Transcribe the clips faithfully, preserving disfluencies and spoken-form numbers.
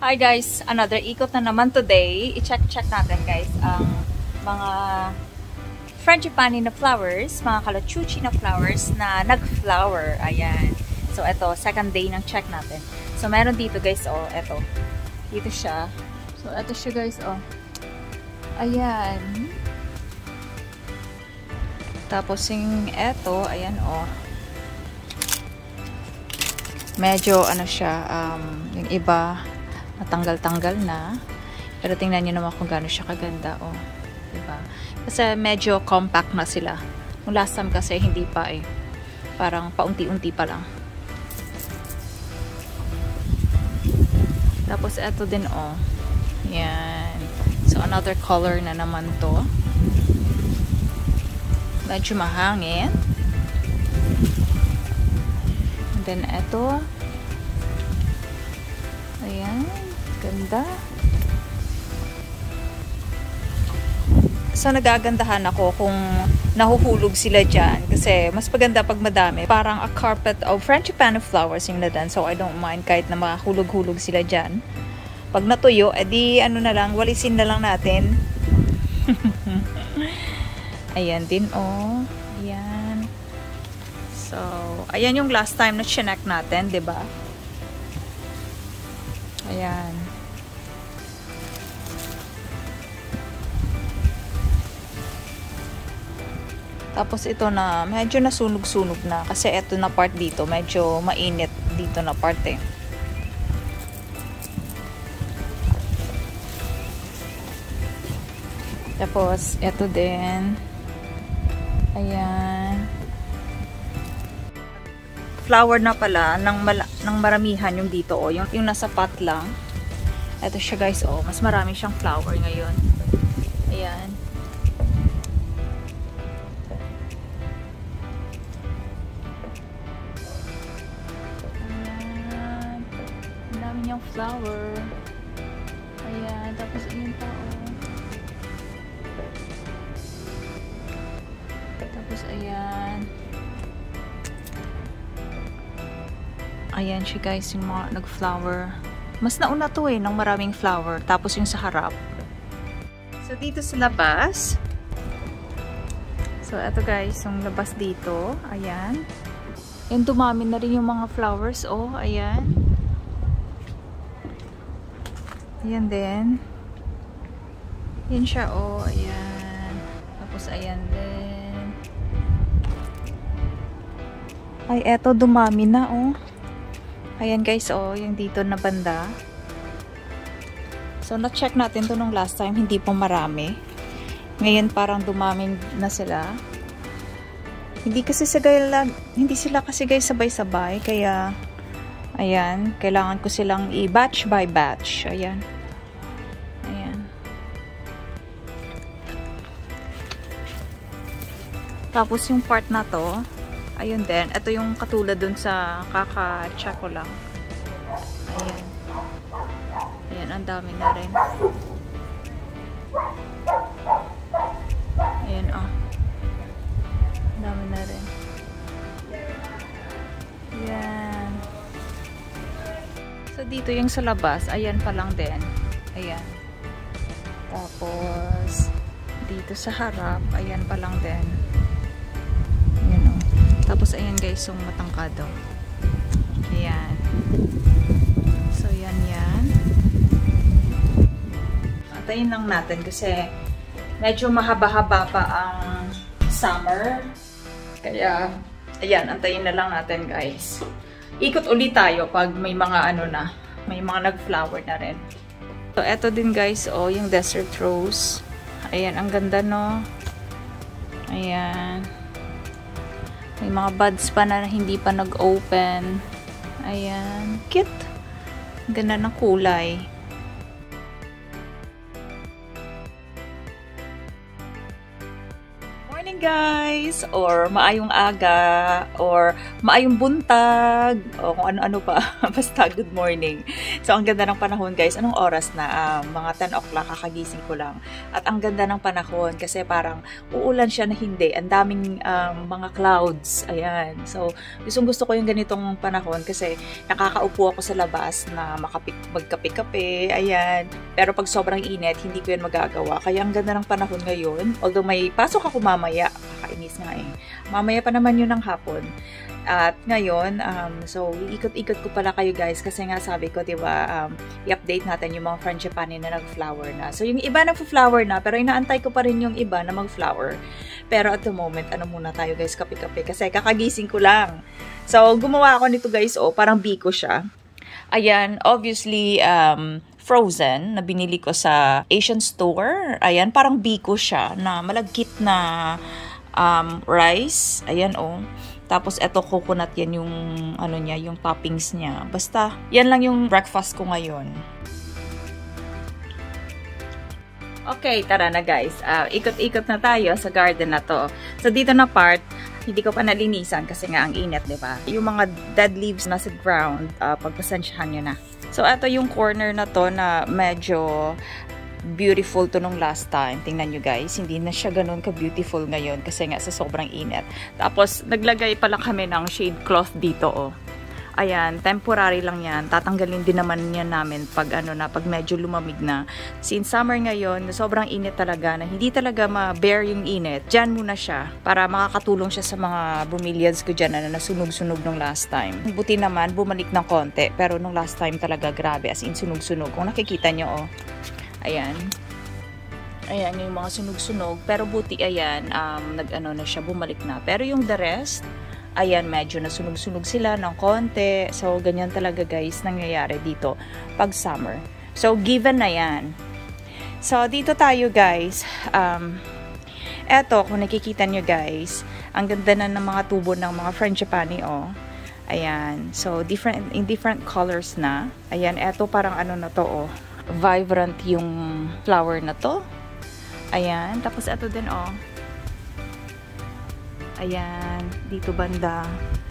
Hi guys, another ikot na naman today. I-check-check natin guys ang mga frangipani na flowers, mga calachuchi na flowers na nag-flower. Ayan. So eto, second day ng check natin. So meron dito guys, oh, eto. Dito siya. So eto siya guys, oh. Ayan. Tapos yung eto, ayan, oh. Medyo ano siya, um, yung iba natanggal-tanggal na. Pero tingnan nyo naman kung gaano siya kaganda, oh. Diba? Kasi medyo compact na sila. Yung last time kasi hindi pa eh. Parang paunti-unti pa lang. Tapos eto din, oh. Yan. So another color na naman to. Medyo mahangin. And then eto. Ayan. Ganda. So, nagagandahan ako kung nahuhulog sila dyan. Kasi, mas maganda pag madami. Parang a carpet of frangipani flowers yung nadan. So, I don't mind kahit na mahulog-hulog sila dyan. Pag natuyo, edi ano na lang, walisin na lang natin. Ayan din, oh. Ayan. So, ayan yung last time na chinek natin, diba? Ayan. Tapos ito na, medyo nasunog-sunog na. Kasi ito na part dito, medyo mainit dito na part eh. Tapos, ito din. Ayan. Flower na pala ng, ng maramihan yung dito, oh. Yung, yung nasa pot lang. Ito siya guys, oh. Mas marami siyang flower ngayon. Ayan. Ayan. Ang dami niyang flower. Ayan. Tapos yun pa, oh. Tapos ayan. Ayan siya guys, yung mga nag-flower. Mas nauna to eh, ng maraming flower. Tapos yung sa harap. So, dito sa labas. So, eto guys, yung labas dito. Ayan. Yan, dumami na rin yung mga flowers. Oh, ayan. Ayan din. Yan siya, oh. Ayan. Tapos, ayan din. Ay, eto, dumami na, oh. Ayan guys, oh, yung dito na banda. So, na-check natin to nung last time, hindi pa marami. Ngayon, parang dumaming na sila. Hindi kasi sila, hindi sila kasi guys sabay-sabay, kaya, ayan, kailangan ko silang i-batch by batch. Ayan. Ayan. Tapos, yung part na to, ayun din. Ito yung katulad dun sa kaka-check ko lang. Ayan. Ayan, ang dami na rin. Ayan, oh. Ang dami na rin. Ayan. So, dito yung sa labas. Ayan pa lang din. Ayan. Tapos, dito sa harap. Ayan pa lang din. Tapos, ayan guys, yung matangkado. Ayan. So, yan yan. Antayin lang natin kasi medyo mahaba-haba pa ang summer. Kaya, ayan, antayin na lang natin guys. Ikot ulit tayo pag may mga ano na, may mga nag-flower na rin. So, eto din guys, oh, yung desert rose. Ayan, ang ganda no. Ayan. May mga buds pa na hindi pa nag-open. Ayan. Cute. Ganda ng kulay. Morning guys! Or maayong aga, or maayong buntag, o kung ano-ano pa. Basta good morning. So, ang ganda ng panahon guys. Anong oras na? Um, mga ten o'clock, kakagising ko lang. At ang ganda ng panahon kasi parang uulan siya na hindi. Ang daming um, mga clouds. Ayan. So, gustong gusto ko yung ganitong panahon kasi nakakaupo ako sa labas na makapik, magkape-kape. Ayan. Pero pag sobrang init, hindi ko yan magagawa. Kaya ang ganda ng panahon ngayon. Although may pasok ako mamaya. Kakainis nga eh. Mamaya pa naman yun ng hapon. At ngayon, um, so iikot-ikot ko pala kayo guys kasi nga sabi ko, diba, um, i-update natin yung mga frangipani na nag-flower na. So yung iba nag-flower na, pero inaantay ko pa rin yung iba na mag-flower. Pero at the moment, ano muna tayo guys, kape-kape kasi kakagising ko lang. So gumawa ako nito guys, oh, parang biko siya. Ayan, obviously, um, frozen na binili ko sa Asian store. Ayan, parang biko siya na malagkit na um, rice. Ayan, oh. Tapos, eto coconut yan yung, ano niya, yung toppings niya. Basta, yan lang yung breakfast ko ngayon. Okay, tara na guys. Uh, ikot-ikot na tayo sa garden na to. So, dito na part, hindi ko pa nalinisan kasi nga ang init, di ba? Yung mga dead leaves na sa ground, uh, pagpasensyahan nyo na. So, ito yung corner na to na medyo beautiful to nung last time. Tingnan nyo guys, hindi na siya ganun ka-beautiful ngayon kasi nga sa sobrang init. Tapos, naglagay pa lang kami ng shade cloth dito, oh. Ayan, temporary lang yan. Tatanggalin din naman yan namin pag ano na, pag medyo lumamig na. Since summer ngayon, sobrang init talaga na hindi talaga ma-bear yung init. Diyan muna siya para makakatulong siya sa mga bromeliads ko dyan na nasunog-sunog nung last time. Buti naman, bumalik ng konti. Pero nung last time talaga, grabe. As in, sunog-sunog. Kung nakikita nyo, oh. Ayan. Ayan, yung mga sunog-sunog. Pero buti, ayan, um, nag-ano na siya, bumalik na. Pero yung the rest, ayan, medyo nasunog-sunog sila ng konti. So, ganyan talaga guys, nangyayari dito pag summer. So, given na yan. So, dito tayo guys. Um, eto, kung nakikita nyo guys, ang ganda na ng mga tubo ng mga frangipani, oh. Ayan. So, different, in different colors na. Ayan, eto parang ano na to, oh. Vibrant yung flower na to. Ayan. Tapos, eto din, oh. Ayan, dito banda.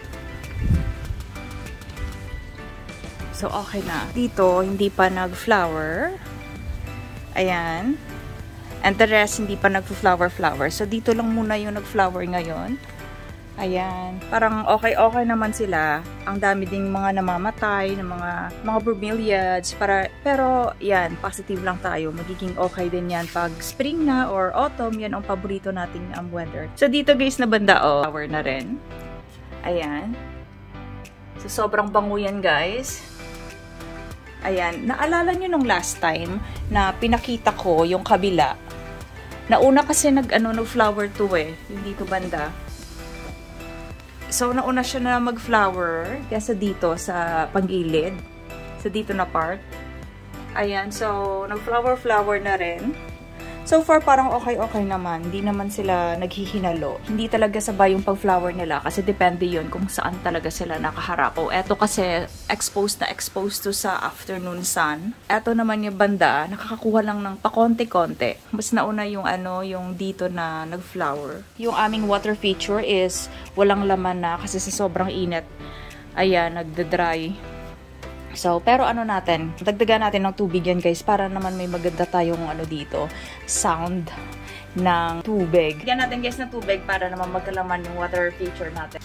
So, okay na. Dito, hindi pa nag-flower. Ayan. And the rest, hindi pa nag-flower-flower. So, dito lang muna yung nag-flower ngayon. Ayan. Parang okay-okay naman sila. Ang dami ding mga namamatay, ng mga mga bromeliads. Para, pero, yan, positive lang tayo. Magiging okay din yan pag spring na or autumn. Yan ang paborito nating um, weather. So, dito guys na banda, oh, flower na rin. Ayan. So, sobrang bango yan, guys. Ayan. Naalala nyo nung last time na pinakita ko yung kabila. Nauna kasi nag, ano, nag-flower to eh. Yung dito banda. So, nauna siya na mag-flower kaysa dito sa pagilid. Sa dito na part. Ayan. So, nag-flower-flower na rin. So far, parang okay-okay naman. Hindi naman sila naghihinalo. Hindi talaga sabay yung pag-flower nila kasi depende yun kung saan talaga sila nakaharap. O, eto kasi exposed na exposed to sa afternoon sun. Eto naman yung banda, nakakakuha lang ng pakonti-konti. Mas nauna yung ano, yung dito na nag-flower. Yung aming water feature is walang laman na kasi sa sobrang init. Ayan, nagda-dry. So, pero ano natin, dagdagan natin ng tubig yan guys para naman may maganda tayong ano dito, sound ng tubig. Dagdagan natin guys ng tubig para naman magkalaman yung water feature natin.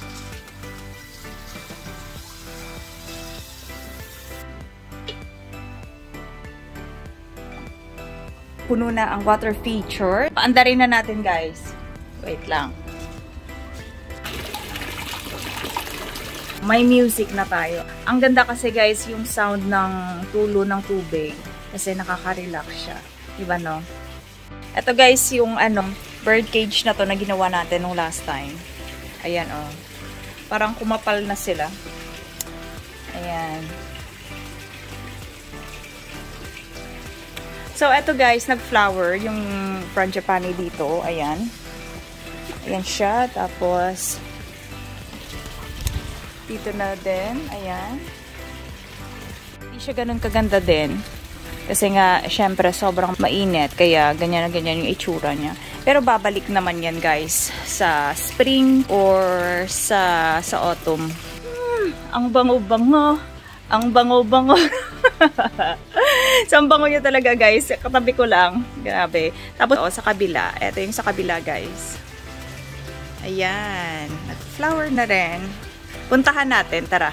Puno na ang water feature. Paandarin na natin guys. Wait lang. May music na tayo. Ang ganda kasi guys, yung sound ng tulo ng tubig. Kasi nakaka-relax siya. Diba no? Ito guys, yung ano, bird cage na to na ginawa natin nung last time. Ayan oh. Parang kumapal na sila. Ayan. So, ito guys, nag-flower yung frangipani dito. Ayan. Ayan siya. Tapos, dito na din. Ayan. Hindi siya ganun kaganda din. Kasi nga, syempre, sobrang mainit. Kaya, ganyan na ganyan yung itsura niya. Pero babalik naman yan guys sa spring or sa sa autumn. Hmm, ang bango-bango. Ang bango-bango. So, ang bango niya talaga guys. Katabi ko lang. Grabe. Tapos oh, sa kabila. Ito yung sa kabila guys. Ayan. Nag-flower na rin. Puntahan natin. Tara.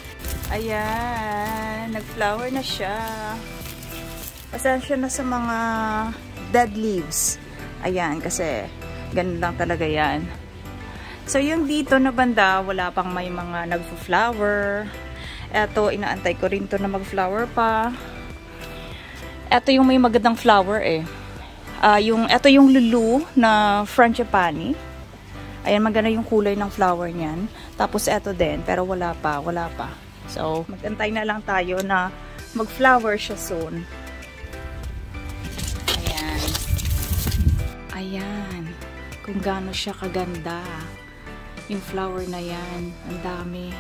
Ayan. Nag-flower na siya. Pasensya na sa mga dead leaves. Ayan. Kasi ganun lang talaga yan. So, yung dito na banda, wala pang may mga nag-flower. Eto, inaantay ko rin to na mag-flower pa. Eto yung may magandang flower eh. Uh, yung, eto yung lulu na frangipani. Ayan, maganda yung kulay ng flower niyan. Tapos eto din, pero wala pa, wala pa. So, magantay na lang tayo na mag-flower siya soon. Ayan. Ayan. Kung gaano siya kaganda. Yung flower na yan. Ang dami.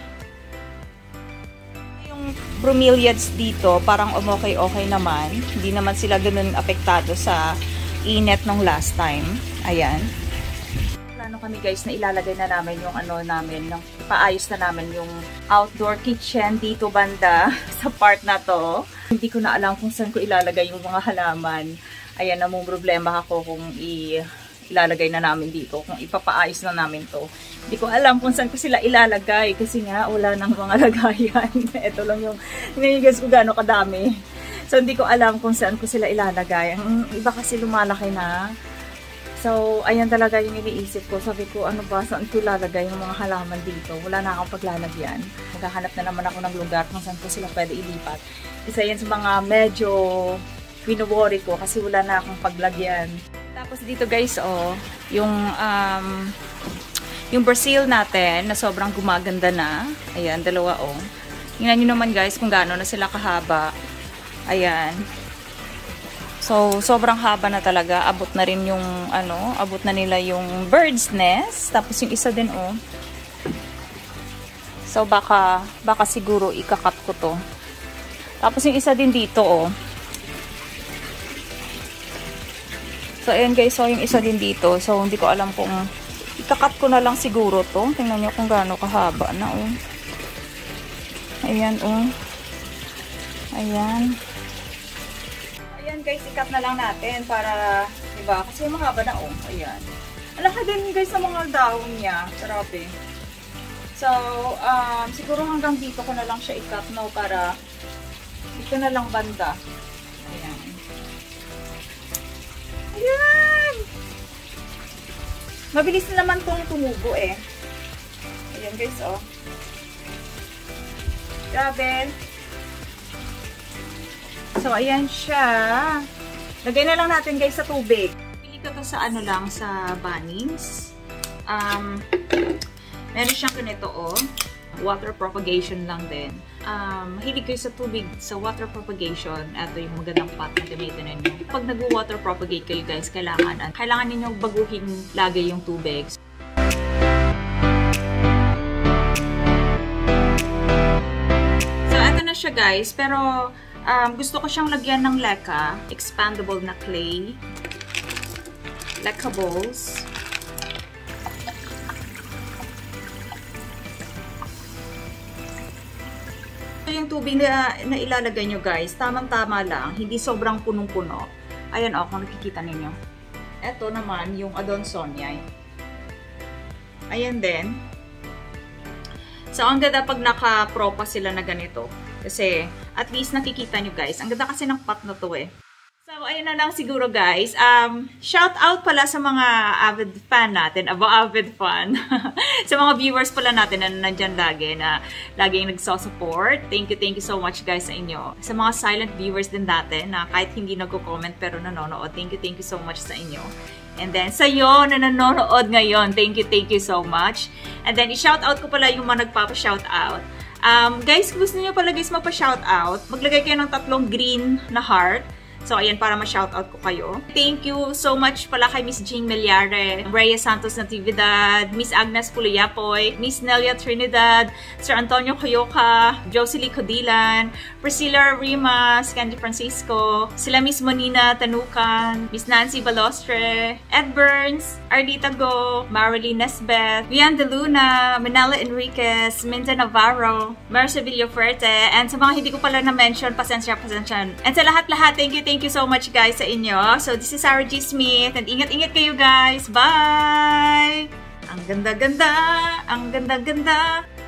Yung bromeliads dito, parang umokay-okay naman. Hindi naman sila ganun apektado sa init nung last time. Ayan. Plano kami guys na ilalagay na namin yung ano namin, ng paayos na namin yung outdoor kitchen dito banda sa part na to. Hindi ko na alam kung saan ko ilalagay yung mga halaman. Ayan, namang problema ako kung i ilalagay na namin dito, kung ipapaayos na namin to. Hindi ko alam kung saan ko sila ilalagay kasi nga wala nang mga lagayan. Ito lang yung nanigas ko gaano kadami. So hindi ko alam kung saan ko sila ilalagay. Ang iba kasi lumalaki na. So ayan talaga yung iniisip ko. Sabi ko ano ba, saan ko ilalagay yung mga halaman dito? Wala na akong paglalagyan. Maghahanap na naman ako ng lugar kung saan ko sila pwede ilipat. Isa yan sa mga medyo wino-worry ko kasi wala na akong paglagyan. Tapos dito guys, oh, yung um, yung Brazil natin na sobrang gumaganda na. Ayan, dalawa oh. Tingnan nyo naman guys kung gaano na sila kahaba. Ayan. So, sobrang haba na talaga. Abot na rin yung, ano, abot na nila yung bird's nest. Tapos yung isa din oh. So, baka, baka siguro ikakat ko to. Tapos yung isa din dito oh. So, ayan guys, so yung isa din dito. So, hindi ko alam kung ikakat ko na lang siguro to. Tingnan nyo kung gaano kahaba na, oh. Ayan, oh. Ayan. Ayan guys, ikat na lang natin para, diba? Kasi mahaba na, oh. Ayan. Alaka din guys sa mga dahon niya. Grabe. So, um, siguro hanggang dito ko na lang siya ikat, no? Para dito na lang banda. Ayan. Ayan! Mabilis na naman itong tumubo eh. Ayan guys, oh. Grabe. So, ayan siya. Lagay na lang natin guys sa tubig. Pili ko to sa ano lang, sa Bunnings. Um, meron siyang ganito, oh. Water propagation lang din. Um, mahilig kayo sa tubig, sa water propagation. Ito yung magandang pot na gamitin ninyo. Pag nag-water propagate kayo guys, kailangan, kailangan ninyo baguhin lagi yung tubig. So, ito na siya guys. Pero, um, gusto ko siyang lagyan ng leca. Expandable na clay. Leca balls. Yung tubig na, na ilalagay nyo guys, tamang-tama lang, hindi sobrang punong-puno. Ayan o, oh, kung nakikita ninyo. Ito naman, yung Adansonii. Ayan din. So, ang ganda pag naka-propa sila na ganito. Kasi, at least nakikita nyo guys. Ang ganda kasi ng pot na to eh. So, ayun na lang siguro guys. Um, shout out pala sa mga avid fan natin. Aba, avid fan. Sa mga viewers pala natin na nandyan lagi, na laging nagso-support. Thank you, thank you so much guys sa inyo. Sa mga silent viewers din natin na kahit hindi nagko-comment pero nanonood. Thank you, thank you so much sa inyo. And then, sa'yo na nanonood ngayon. Thank you, thank you so much. And then, i-shout out ko pala yung mga nagpapa-shout out. Um, guys, gusto niyo pala guys mapa-shout out, maglagay kayo ng tatlong green na heart. So, ayan, para ma-shoutout ko kayo. Thank you so much pala kay Miss Jean Meliare, Rhea Santos Natividad, Miss Agnes Puliapoy, Miss Nelia Trinidad, Sir Antonio Coyoca, Jocelyn Codilan, Priscilla Rimas, Candy Francisco, sila Miss Monina Tanukan, Miss Nancy Balostre, Ed Burns, Ardita Go, Marilyn Nesbeth, Vian De Luna, Manila Enriquez, Minda Navarro, Marcia Villafuerte, and sa mga hindi ko pala na-mention, pasensya, pasensya. And sa lahat-lahat, thank you, thank you so much guys sa inyo. So, this is Sarah G. Smith, and ingat-ingat kayo guys. Bye! Ang ganda-ganda! Ang ganda-ganda!